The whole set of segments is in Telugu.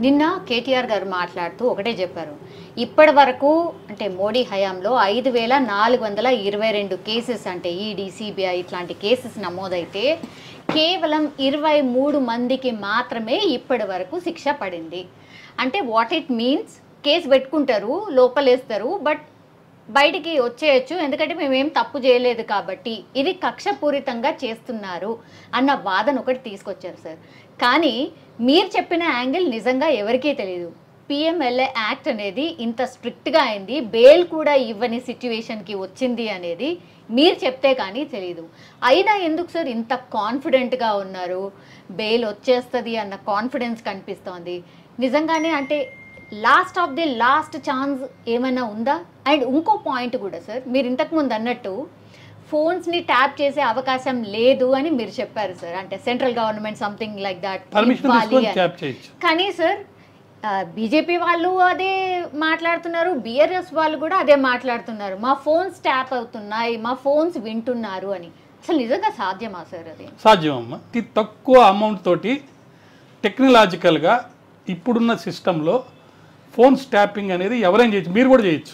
నిన్న కేటీఆర్ గారు మాట్లాడుతూ ఒకటే చెప్పారు, ఇప్పటి వరకు అంటే మోడీ హయాంలో 5422 కేసెస్ అంటే ఈడీ సిబిఐ ఇట్లాంటి కేసెస్ నమోదైతే కేవలం 23 మందికి మాత్రమే ఇప్పటి వరకు శిక్ష పడింది. అంటే వాట్ ఇట్ మీన్స్, కేసు పెట్టుకుంటారు, లోపలేస్తారు, బట్ బయటికి వచ్చేయచ్చు, ఎందుకంటే మేమేం తప్పు చేయలేదు కాబట్టి. ఇది కక్షపూరితంగా చేస్తున్నారు అన్న వాదన ఒకటి తీసుకొచ్చారు సార్. కానీ మీరు చెప్పిన యాంగిల్ నిజంగా ఎవరికీ తెలియదు. పిఎంఎల్ఏ యాక్ట్ అనేది ఇంత స్ట్రిక్ట్గా అయింది, బెయిల్ కూడా ఇవ్వని సిచ్యువేషన్కి వచ్చింది అనేది మీరు చెప్తే కానీ తెలియదు. అయినా ఎందుకు సార్ ఇంత కాన్ఫిడెంట్గా ఉన్నారు? బెయిల్ వచ్చేస్తుంది అన్న కాన్ఫిడెన్స్ కనిపిస్తోంది. నిజంగానే అంటే last of the last chance ఏమైనా ఉందా? అండ్ ఇంకో పాయింట్ కూడా సార్, మీరు ఇంతకుముందు అన్నట్టు ఫోన్స్ని ట్యాప్ చేసే అవకాశం లేదు అని మీరు చెప్పారు సార్. అంటే central government something like that ఇవ్వాలి అని. కానీ సార్ బీజేపీ వాళ్ళు అదే మాట్లాడుతున్నారు, బిఆర్ఎస్ వాళ్ళు కూడా అదే మాట్లాడుతున్నారు, మా ఫోన్స్ ట్యాప్ అవుతున్నాయి, మా ఫోన్స్ వింటున్నారు అని. అసలు నిజంగా సాధ్యమా సార్? అది సాధ్యమమ్మా. అతి తక్కువ అమౌంట్ తోటి టెక్నాలజికల్గా ఇప్పుడున్న సిస్టంలో ఫోన్స్ ట్యాపింగ్ అనేది ఎవరైనా చేయొచ్చు, మీరు కూడా చేయొచ్చు.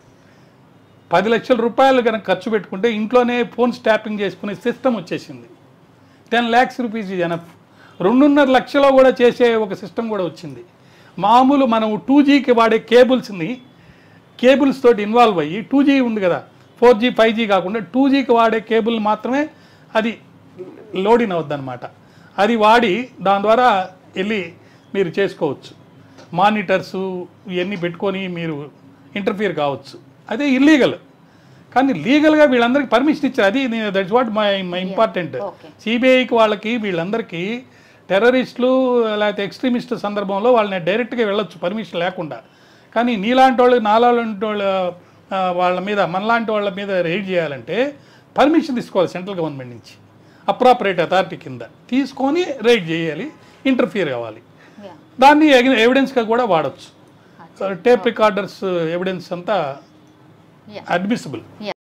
10 లక్షల రూపాయలు కనుక ఖర్చు పెట్టుకుంటే ఇంట్లోనే ఫోన్స్ ట్యాపింగ్ చేసుకునే సిస్టమ్ వచ్చేసింది. 10 lakhs రూపీస్ ఇది ఎనఫ్. 2.5 లక్షలో కూడా చేసే ఒక సిస్టమ్ కూడా వచ్చింది. మామూలు మనం 2Gకి వాడే కేబుల్స్ తోటి ఇన్వాల్వ్ అయ్యి, 2G ఉంది కదా, 4G 5G కాకుండా 2Gకి వాడే కేబుల్ మాత్రమే అది లోడింగ్ అవుద్ది అనమాట. అది వాడి దాని ద్వారా వెళ్ళి మీరు చేసుకోవచ్చు. మానిటర్సు ఇవన్నీ పెట్టుకొని మీరు ఇంటర్ఫియర్ కావచ్చు. అదే ఇల్లీగల్. కానీ లీగల్గా వీళ్ళందరికీ పర్మిషన్ ఇచ్చారు. అది దట్స్ వాట్ మై ఇంపార్టెంట్. సిబిఐకి వాళ్ళకి వీళ్ళందరికీ టెర్రరిస్టులు లేకపోతే ఎక్స్ట్రీమిస్ట్ సందర్భంలో వాళ్ళని డైరెక్ట్గా వెళ్ళొచ్చు పర్మిషన్ లేకుండా. కానీ నీలాంటి వాళ్ళు నాలాంటి వాళ్ళ మీద మనలాంటి వాళ్ళ మీద రైడ్ చేయాలంటే పర్మిషన్ తీసుకోవాలి సెంట్రల్ గవర్నమెంట్ నుంచి, అప్రాపరేట్ అథారిటీ కింద తీసుకొని రైడ్ చేయాలి, ఇంటర్ఫియర్ కావాలి. దాన్ని ఎవిడెన్స్గా కూడా వాడచ్చు. టేప్ రికార్డర్స్ ఎవిడెన్స్ అంతా admissible.